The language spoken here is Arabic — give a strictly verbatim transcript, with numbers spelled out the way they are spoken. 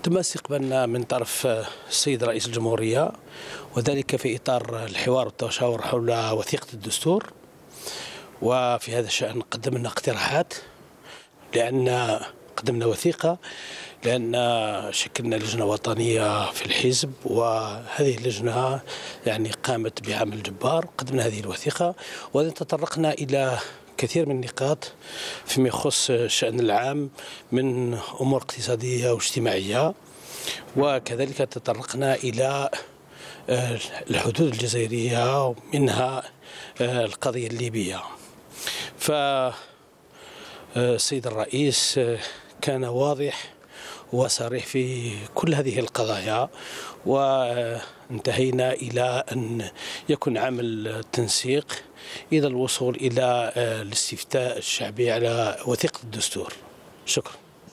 تم استقبالنا من طرف السيد رئيس الجمهورية، وذلك في إطار الحوار والتشاور حول وثيقة الدستور. وفي هذا الشأن قدمنا اقتراحات، لأن قدمنا وثيقة لأن شكلنا لجنة وطنية في الحزب، وهذه اللجنة يعني قامت بعمل جبار. قدمنا هذه الوثيقة وتطرقنا إلى كثير من النقاط فيما يخص الشأن العام من أمور اقتصادية واجتماعية، وكذلك تطرقنا إلى الحدود الجزائرية ومنها القضية الليبية. فالسيد الرئيس كان واضح وصريح في كل هذه القضايا، وانتهينا إلى أن يكون عمل تنسيق إلى الوصول إلى الاستفتاء الشعبي على وثيقة الدستور. شكرا.